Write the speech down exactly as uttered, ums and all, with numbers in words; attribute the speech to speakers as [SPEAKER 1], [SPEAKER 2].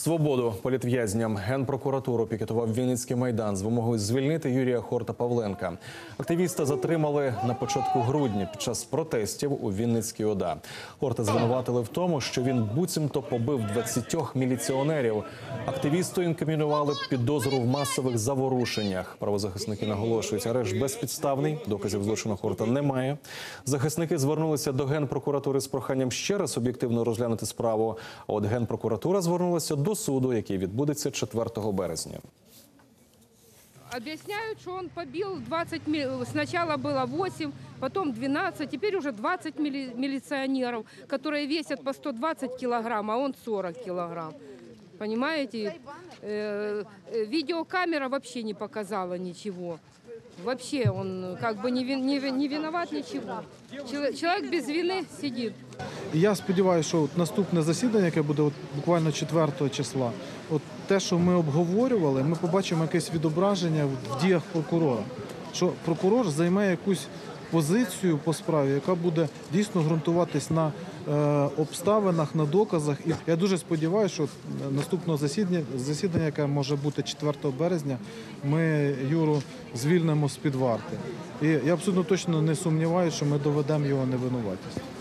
[SPEAKER 1] Свободу політв'язням. Генпрокуратуру пікетував Вінницький майдан з вимогою звільнити Юрія Хорта-Павленка. Активіста затримали на початку грудня під час протестів у Вінницькій ОДА. Хорта звинуватили в тому, що він буцімто побив двадцятьох міліціонерів. Активісту інкримінували підозру в масових заворушеннях. Правозахисники наголошують, арешт безпідставний, доказів злочину Хорта немає. Захисники звернулися до Генпрокуратури з проханням ще раз об'єктивно розглянути справу. А от Генпрокуратура звернулася до суду, який відбудеться четвертого березня.
[SPEAKER 2] Объясняют, что он побил двадцать, сначала было восемь, потом двенадцать, теперь уже двадцать милиционеров, которые весят по сто двадцать килограмм, а он сорок килограмм. Понимаете? Э, видеокамера вообще не показала ничего. Вообще он как бы не, не, не виноват ничего. Человек без вины сидит.
[SPEAKER 3] Я сподіваюся, що наступне засідання, яке буде от буквально четвертого числа, от те, що ми обговорювали, ми побачимо якесь відображення в діях прокурора. Що прокурор займе якусь позицію по справі, яка буде дійсно ґрунтуватись на е, обставинах, на доказах. І я дуже сподіваюся, що наступного засідання, засідання, яке може бути четвертого березня, ми Юру звільнимо з-під варти. І я абсолютно точно не сумніваюся, що ми доведемо його невинуватість.